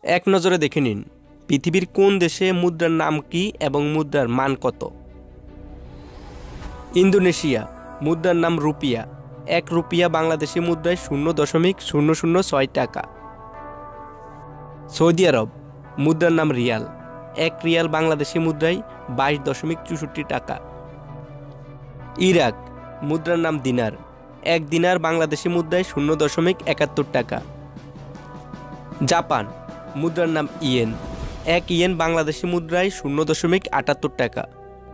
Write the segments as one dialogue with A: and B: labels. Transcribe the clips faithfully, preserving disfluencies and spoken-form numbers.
A: এক নজরে দেখে নিন পৃথিবীর কোন দেশে মুদ্রার নাম কি এবং মুদ্রার মান কত। ইন্দোনেশিয়া, মুদ্রার নাম রুপিয়া। এক রুপিয়া বাংলাদেশি মুদ্রায় শূন্য দশমিক শূন্য শূন্য ছয় টাকা। সৌদি আরব, মুদ্রার নাম রিয়াল। এক রিয়াল বাংলাদেশি মুদ্রায় বাইশ দশমিক চৌষট্টি টাকা। ইরাক, মুদ্রার নাম দিনার। এক দিনার বাংলাদেশি মুদ্রায় শূন্য দশমিক একাত্তর টাকা। জাপান, মুদ্রার নাম ইয়েন। এক ইয়েন বাংলাদেশি মুদ্রায় শূন্য দশমিক আটাত্তর টাকা।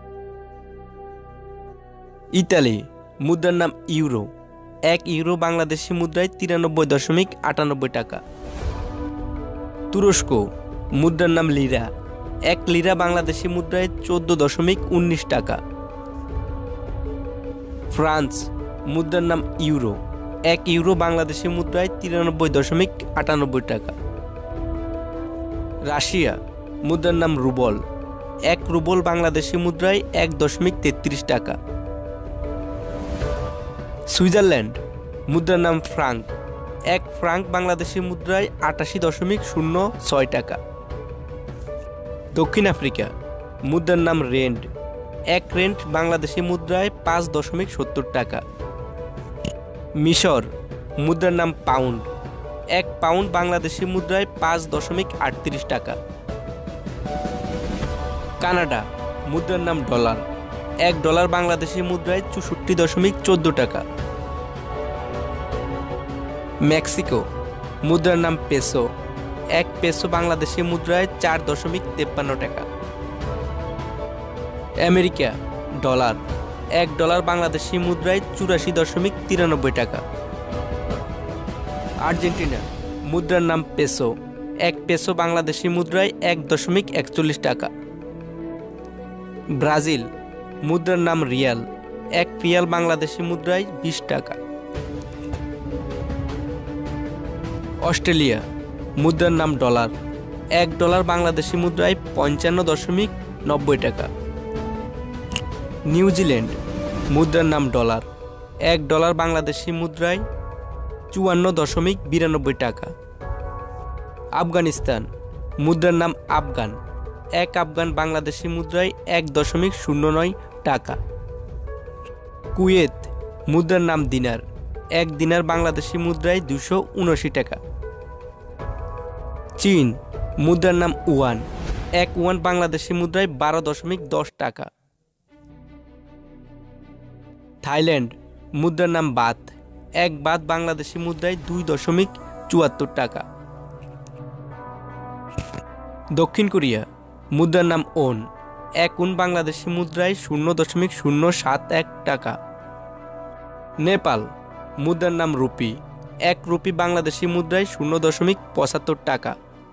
A: ইতালি, মুদ্রার নাম ইউরো। এক ইউরো বাংলাদেশি মুদ্রায় তিরানব্বই দশমিক আটানব্বই টাকা। তুরস্ক, মুদ্রার নাম লিরা। এক লিরা বাংলাদেশি মুদ্রায় চোদ্দ দশমিক উনিশ টাকা। ফ্রান্স, মুদ্রার নাম ইউরো। এক ইউরো বাংলাদেশি মুদ্রায় তিরানব্বই দশমিক আটানব্বই টাকা। রাশিয়া, মুদ্রার নাম রুবল। এক রুবল বাংলাদেশি মুদ্রায় এক দশমিক তেত্রিশ টাকা। সুইজারল্যান্ড, মুদ্রার নাম ফ্রাঙ্ক। এক ফ্রাঙ্ক বাংলাদেশি মুদ্রায় আটাশি দশমিক শূন্য ছয় টাকা। দক্ষিণ আফ্রিকা, মুদ্রার নাম রেন্ড। এক রেন্ট বাংলাদেশি মুদ্রায় পাঁচ দশমিক সত্তর টাকা। মিশর, মুদ্রার নাম পাউন্ড। এক পাউন্ড বাংলাদেশি মুদ্রায় পাঁচ দশমিক আটত্রিশ টাকা। কানাডা, মুদ্রার নাম ডলার। এক ডলার বাংলাদেশি মুদ্রায় চৌষট্টি দশমিক চোদ্দ টাকা। মেক্সিকো, মুদ্রার নাম পেসো। এক পেসো বাংলাদেশি মুদ্রায় চার দশমিক তেপ্পান্ন টাকা। America, dollar. এক ডলার বাংলাদেশি মুদ্রায় চুরাশি দশমিক তিরানব্বই টাকা। আর্জেন্টিনা, মুদ্রার নাম পেসো। এক পেসো বাংলাদেশি মুদ্রায় এক দশমিক একচল্লিশ টাকা। ব্রাজিল, মুদ্রার নাম রিয়াল। এক রিয়াল বাংলাদেশি মুদ্রায় বিশ টাকা। অস্ট্রেলিয়া, মুদ্রার নাম ডলার। এক ডলার বাংলাদেশি মুদ্রায় পঞ্চান্ন দশমিক নব্বই টাকা। নিউজিল্যান্ড, মুদ্রার নাম ডলার। এক ডলার বাংলাদেশি মুদ্রায় চুয়ান্ন দশমিক বিরানব্বই টাকা। আফগানিস্তান, মুদ্রার নাম আফগান। এক আফগান বাংলাদেশি মুদ্রায় এক দশমিক শূন্য নয় টাকা। কুয়েত, মুদ্রার নাম দিনার। এক দিনার বাংলাদেশি মুদ্রায় দুশো উনআশি টাকা। চীন, মুদ্রার নাম ওয়ান। এক ওয়ান বাংলাদেশি মুদ্রায় বারো দশমিক দশ টাকা। থাইল্যান্ড, মুদ্রার নাম বাত। এক বাত বাংলাদেশি মুদ্রায় দুই দশমিক চুয়াত্তর টাকা। দক্ষিণ কোরিয়া, মুদ্রার নাম ওন। এক ওন বাংলাদেশি মুদ্রায় শূন্য দশমিক শূন্য সাত এক টাকা। নেপাল, মুদ্রার নাম রুপি। এক রুপি বাংলাদেশি মুদ্রায় শূন্য দশমিক পঁচাত্তর টাকা।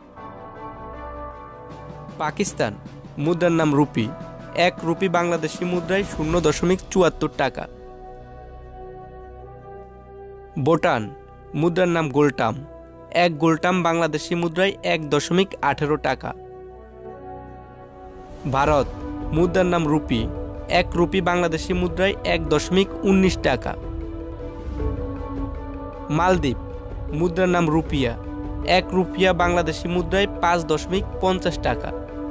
A: পাকিস্তান, মুদ্রার নাম রুপি। এক রুপি বাংলাদেশি মুদ্রায় শূন্য দশমিক চুয়াত্তর টাকা। ভুটান, মুদ্রার নাম গোলটাম। এক গোলটাম বাংলাদেশি মুদ্রায় এক দশমিক আঠেরো টাকা। ভারত, মুদ্রার নাম রুপি। এক রুপি বাংলাদেশি মুদ্রায় এক দশমিক উনিশ টাকা। মালদ্বীপ, মুদ্রার নাম রুপিয়া। এক রুপিয়া বাংলাদেশি মুদ্রায় পাঁচ দশমিক পঞ্চাশ টাকা।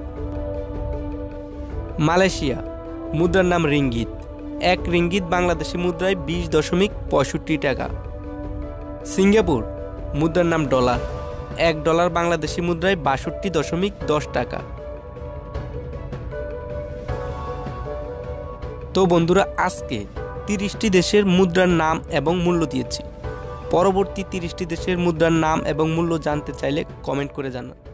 A: মালয়েশিয়া, মুদ্রার নাম রিঙ্গিত। এক রিঙ্গিত বাংলাদেশি মুদ্রায় বিশ দশমিক পঁয়ষট্টি টাকা। সিঙ্গাপুর, মুদ্রার নাম ডলার। এক ডলার বাংলাদেশি মুদ্রায় বাষট্টি দশমিক দশ টাকা। তো বন্ধুরা, আজকে তিরিশটি দেশের মুদ্রার নাম এবং মূল্য দিয়েছি। পরবর্তী তিরিশটি দেশের মুদ্রার নাম এবং মূল্য জানতে চাইলে কমেন্ট করে জানান।